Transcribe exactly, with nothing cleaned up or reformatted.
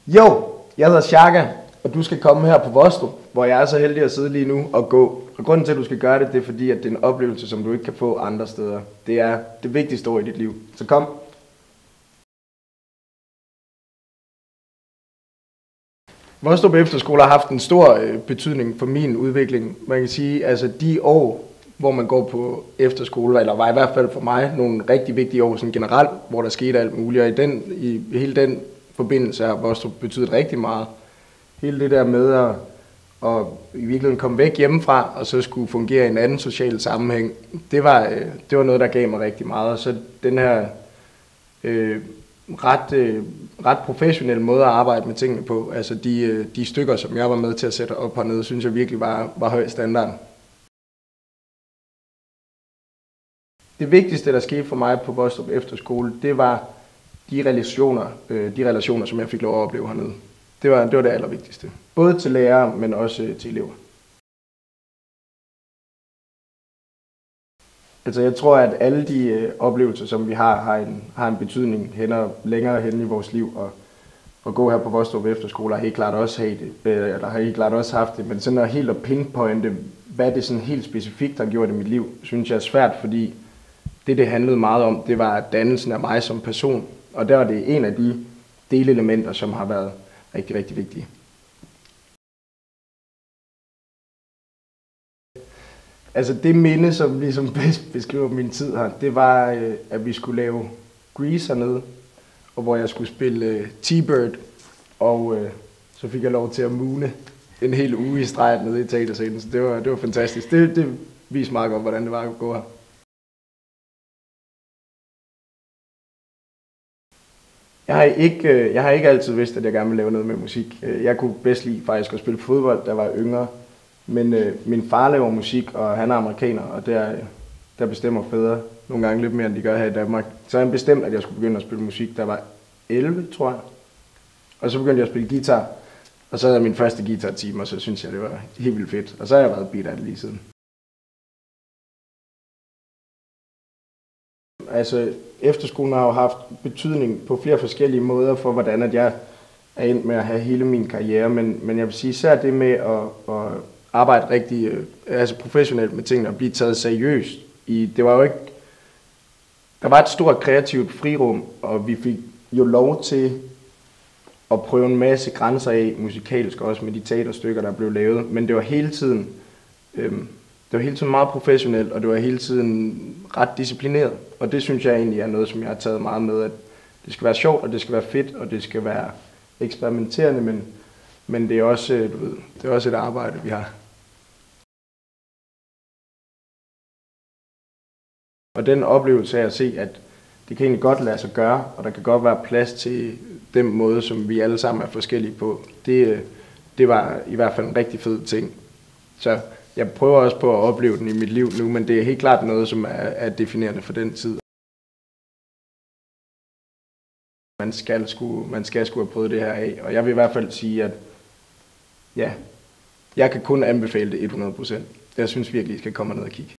Jo, jeg hedder Shaka, og du skal komme her på Vostrup, hvor jeg er så heldig at sidde lige nu og gå. Og grunden til, at du skal gøre det, det er fordi, at det er en oplevelse, som du ikke kan få andre steder. Det er det vigtigste år i dit liv. Så kom. Vostrup Efterskole har haft en stor øh, betydning for min udvikling. Man kan sige, altså de år, hvor man går på efterskole, eller var i hvert fald for mig nogle rigtig vigtige år sådan generelt, hvor der skete alt muligt. Og i, den, i hele den forbindelse har Vostrup betydet rigtig meget. Hele det der med at, at i virkeligheden komme væk hjemmefra, og så skulle fungere i en anden social sammenhæng, det var, det var noget, der gav mig rigtig meget. Og så den her øh, ret, øh, ret professionelle måde at arbejde med tingene på, altså de, de stykker, som jeg var med til at sætte op hernede, synes jeg virkelig var, var høj standard. Det vigtigste, der skete for mig på Vostrup Efterskole, det var de relationer, øh, de relationer, som jeg fik lov at opleve hernede. Det var, det var det allervigtigste. Både til lærere, men også til elever. Altså jeg tror, at alle de øh, oplevelser, som vi har, har en, har en betydning hænder længere hen i vores liv. Og at gå her på Vostrup Efterskole har helt klart også, have det, øh, eller har helt klart også haft det. Men sådan at helt at pinpointe, hvad det sådan helt specifikt har gjort i mit liv, synes jeg er svært, fordi det, det handlede meget om, det var dannelsen af mig som person. Og der var det en af de delelementer, som har været rigtig, rigtig vigtige. Altså det minde, som ligesom bedst beskriver min tid her, det var, at vi skulle lave Grease hernede, og hvor jeg skulle spille T-Bird, og øh, så fik jeg lov til at moone en hel uge i streg nede i teaterscenen, så det var, det var fantastisk. Det, det viste meget godt, hvordan det var at gå her. Jeg har, ikke, jeg har ikke altid vidst, at jeg gerne ville lave noget med musik. Jeg kunne bedst lide faktisk at spille fodbold, da jeg var yngre. Men øh, min far laver musik, og han er amerikaner, og der, der bestemmer fædre nogle gange lidt mere, end de gør her i Danmark. Så han bestemte, at jeg skulle begynde at spille musik, da jeg var elleve, tror jeg. Og så begyndte jeg at spille guitar, og så havde jeg min første guitar-time, og så synes jeg, det var helt vildt fedt. Og så har jeg været beat af det lige siden. Altså, efterskolen har jo haft betydning på flere forskellige måder for, hvordan at jeg er endt med at have hele min karriere. Men, men jeg vil sige, især det med at, at arbejde rigtig altså professionelt med tingene og blive taget seriøst. I, det var jo ikke, der var et stort kreativt frirum, og vi fik jo lov til at prøve en masse grænser af, musikalsk også med de teaterstykker, der blev lavet. Men det var hele tiden... Øhm, Det var hele tiden meget professionelt, og det var hele tiden ret disciplineret. Og det synes jeg egentlig er noget, som jeg har taget meget med, at det skal være sjovt, og det skal være fedt, og det skal være eksperimenterende, men, men det, er også, du ved, det er også et arbejde, vi har. Og den oplevelse af at se, at det kan egentlig godt lade sig gøre, og der kan godt være plads til den måde, som vi alle sammen er forskellige på, det, det var i hvert fald en rigtig fed ting. Så jeg prøver også på at opleve den i mit liv nu, men det er helt klart noget, som er, er definerende for den tid. Man skal, sgu, man skal sgu have prøvet det her af, og jeg vil i hvert fald sige, at ja, jeg kan kun anbefale det hundrede procent. Jeg synes virkelig, I skal komme ned og kigge.